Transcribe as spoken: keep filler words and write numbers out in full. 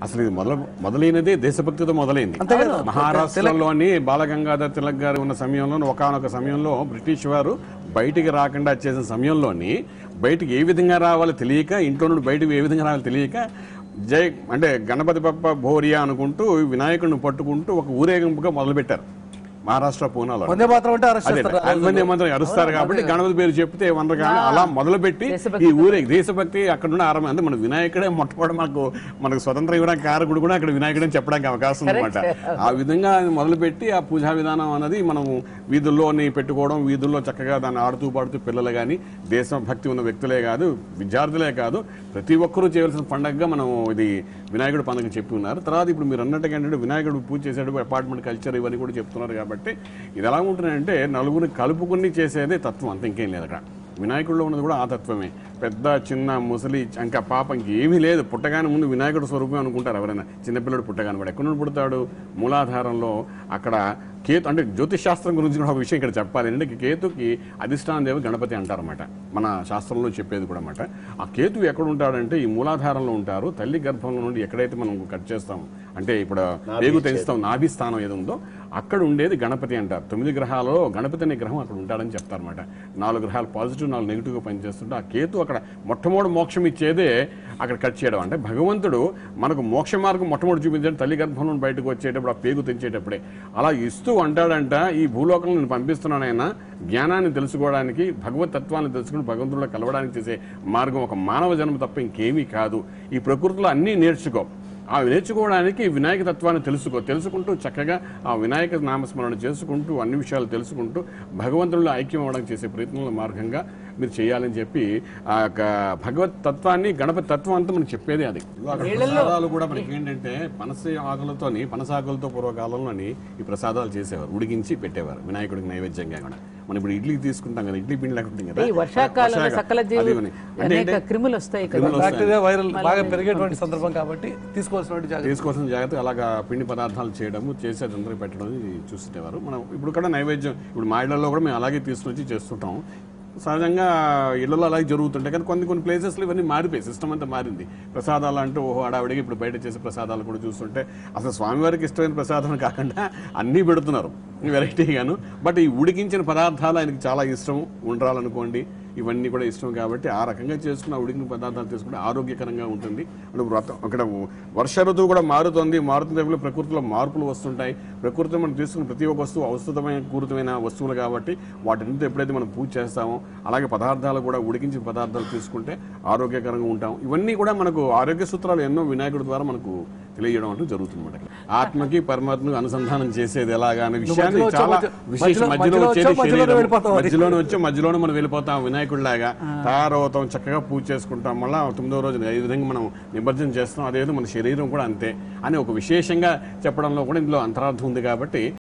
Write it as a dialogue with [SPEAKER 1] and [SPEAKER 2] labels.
[SPEAKER 1] అసలు ఇది మొదలు మొదలైనదే దేశభక్తితో మొదలైంది. మహారాష్ట్రలోని బాలగంగాధర్ తిలక్ గారు ఉన్న సమయంలో ఒకానొక సమయంలో బ్రిటిష్ వారు బయటికి రాకుండా చేసిన సమయంలోని బయటికి ఏ విధంగా రావాలో తెలియక, ఇంట్లో నుండి బయటకు ఏ విధంగా రావాలో తెలియక జై అంటే గణపతి బప్ప భోరియా అనుకుంటూ వినాయకుడిని పట్టుకుంటూ ఒక ఊరేగింపుగా మొదలుపెట్టారు మహారాష్ట్ర పూనాలో. వందే మాత్రం అరుస్తారు కాబట్టి గణపతి పేరు చెప్తే వనరు కానీ అలా మొదలుపెట్టి ఈ ఊరే దేశభక్తి అక్కడ నుండి ఆరంభం. అంటే మన వినాయకుడే మొట్టమొదటి మనకు మనకు స్వతంత్రం ఇవ్వడానికి కారకుడు కూడా అక్కడ వినాయకుడే చెప్పడానికి అవకాశం అనమాట. ఆ విధంగా మొదలుపెట్టి ఆ పూజా విధానం అనేది మనం వీధుల్లోని పెట్టుకోవడం, వీధుల్లో చక్కగా దాన్ని ఆడుతూ పాడుతూ పిల్లలు కానీ దేశభక్తి ఉన్న వ్యక్తులే కాదు, విద్యార్థులే కాదు, ప్రతి ఒక్కరూ చేయవలసిన పండుగగా మనం ఇది వినాయకుడు పండుగ చెప్పి ఉన్నారు. తర్వాత ఇప్పుడు మీరు అన్నట్టుగా ఏంటంటే వినాయకుడు పూజ చేసాడు, అపార్ట్మెంట్ కల్చర్ ఇవన్నీ కూడా చెప్తున్నారు. కాబట్టి ఇది ఎలా ఉంటుందంటే నలుగురిని కలుపుకుని చేసేదే తత్వం, అంత ఇంకేం లేదు అక్కడ. వినాయకుడిలో ఉన్నది కూడా ఆ తత్వమే. పెద్ద చిన్న ముసలి ఇంకా పాప ఇంకేమీ లేదు. పుట్టగానే ముందు వినాయకుడు స్వరూపం అనుకుంటారు ఎవరైనా. చిన్నపిల్లడు పుట్టగానే వాడు ఎక్కడ నుండి పుడతాడు? మూలాధారంలో. అక్కడ కేతు అంటే జ్యోతిష్ శాస్త్రం గురించి కూడా ఒక విషయం ఇక్కడ చెప్పాలి. అంటే కేతుకి అధిష్టాన దేవ గణపతి అంటారన్నమాట, మన శాస్త్రంలో చెప్పేది కూడా అన్నమాట. ఆ కేతు ఎక్కడ ఉంటాడంటే ఈ మూలాధారంలో ఉంటారు. తల్లి గర్భంలో నుండి ఎక్కడైతే మనం కట్ చేస్తాం అంటే ఇప్పుడు వేగు తెస్తాం, నాభి స్థానం ఏది ఉందో అక్కడ ఉండేది గణపతి అంటారు. తొమ్మిది గ్రహాలలో గణపతి అనే గ్రహం అక్కడ ఉంటాడని చెప్తారన్నమాట. నాలుగు గ్రహాలు పాజిటివ్, నాలుగు నెగిటివ్గా పనిచేస్తుంటే ఆ కేతు అక్కడ మొట్టమొదటి మోక్షం ఇచ్చేదే అక్కడ కట్ చేయడం. అంటే భగవంతుడు మనకు మోక్ష మార్గం మొట్టమొదటి చూపించాడు తల్లి గర్భం నుండి బయటకు వచ్చేటప్పుడు, ఆ పేగు తెంచేటప్పుడే. అలా ఇస్తూ అంటాడంట, ఈ భూలోకంలో నేను పంపిస్తున్నానైనా జ్ఞానాన్ని తెలుసుకోవడానికి, భగవత్ తత్వాన్ని తెలుసుకుని భగవంతుడిలో కలవడానికి చేసే మార్గం ఒక మానవ జన్మ తప్ప ఇంకేమీ కాదు. ఈ ప్రకృతిలో అన్నీ నేర్చుకో, ఆ నేర్చుకోవడానికి వినాయక తత్వాన్ని తెలుసుకో, తెలుసుకుంటూ చక్కగా ఆ వినాయక నామస్మరణ చేసుకుంటూ అన్ని విషయాలు తెలుసుకుంటూ భగవంతుడిలో ఐక్యం అవ్వడానికి చేసే ప్రయత్నంలో మార్గంగా మీరు చేయాలని చెప్పి ఆ యొక్క భగవత్ తత్వాన్ని, గణపతి తత్వం అంతా మనం చెప్పేది అది. ప్రసాదాలు కూడా మనకి ఏంటంటే పనస ఆకులతోని పనసాకులతో పూర్వకాలంలోని ఈ ప్రసాదాలు చేసేవారు, ఉడికించి పెట్టేవారు వినాయకుడికి నైవేద్యంగా కూడా. మనం ఇప్పుడు ఇడ్లీ తీసుకుంటాం కదా, ఇడ్లీ పిండి లేకుంటుంది కదా,
[SPEAKER 2] వర్షాకాలంలో సకల జీవులు అనేక క్రిములు వస్తాయి కదా,
[SPEAKER 3] బ్యాక్టీరియా వైరల్ బాగా పెరిగేటువంటి సందర్భం కాబట్టి తీసుకోవాల్సిన
[SPEAKER 1] తీసుకోవాల్సిన జాగ్రత్త. అలాగా పిండి పదార్థాలు చేయడము, చేసి అందరికి పెట్టడం చూస్తుంటేవారు. మనం ఇప్పుడు కూడా నైవేద్యం ఇప్పుడు మా ఇళ్లలో కూడా మేము అలాగే తీసుకొచ్చి చేస్తుంటాం. సహజంగా ఇళ్లలో అలాగే జరుగుతుంటాయి. కానీ కొన్ని కొన్ని ప్లేసెస్లో ఇవన్నీ మారిపోయి సిస్టమ్ అంతా మారింది. ప్రసాదాలు అంటూ ఓహో అడావిడికి ఇప్పుడు బయట చేసే ప్రసాదాలు కూడా చూస్తుంటే అసలు స్వామివారికి ఇష్టమైన ప్రసాదం కాకుండా అన్నీ పెడుతున్నారు వెరైటీగాను. బట్ ఈ ఉడికించిన పదార్థాలు ఆయనకి చాలా ఇష్టం. ఉండాలనుకోండి ఇవన్నీ కూడా ఇష్టం కాబట్టి ఆ రకంగా చేసుకున్న ఉడికిన పదార్థాలు చేసుకుంటే ఆరోగ్యకరంగా ఉంటుంది. అంటే వ్రతం అక్కడ వర్ష ఋతువు కూడా మారుతుంది, మారుతున్న ప్రకృతిలో మార్పులు వస్తుంటాయి. ప్రకృతిలో మనం తీసుకున్న ప్రతి ఒక్క వస్తువు ఔషధమైన పూరితమైన వస్తువులు కాబట్టి వాటిని ఎప్పుడైతే మనం పూజ చేస్తామో అలాగే పదార్థాలు కూడా ఉడికించిన పదార్థాలు తీసుకుంటే ఆరోగ్యకరంగా ఉంటాం. ఇవన్నీ కూడా మనకు ఆరోగ్య సూత్రాలు ఎన్నో వినాయకుడి ద్వారా మనకు తెలియడం అంటూ జరుగుతుంది. ఆత్మకి పరమాత్మకి అనుసంధానం చేసేది ఎలాగా అనే విషయాన్ని చాలా విశేషం. మధ్యలో వచ్చేది శరీరం, మధ్యలోనే వచ్చి మధ్యలోనే మనం వెళ్ళిపోతాం వినాయకుడిలాగా తయారవుతాం, చక్కగా పూజ చేసుకుంటాం. మళ్ళీ తొమ్మిదో రోజు ఏ విధంగా మనం నిమజ్జనం చేస్తాం అదేవిధంగా మన శరీరం కూడా అంతే అని ఒక విశేషంగా చెప్పడంలో కూడా ఇందులో అంతరార్థం ఉంది. కాబట్టి